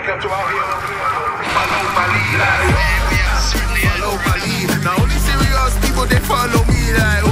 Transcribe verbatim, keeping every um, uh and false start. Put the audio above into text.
Welcome to our here. Follow my lead, like, yeah, we are certainly follow my lead. Now only serious people, they follow me, like,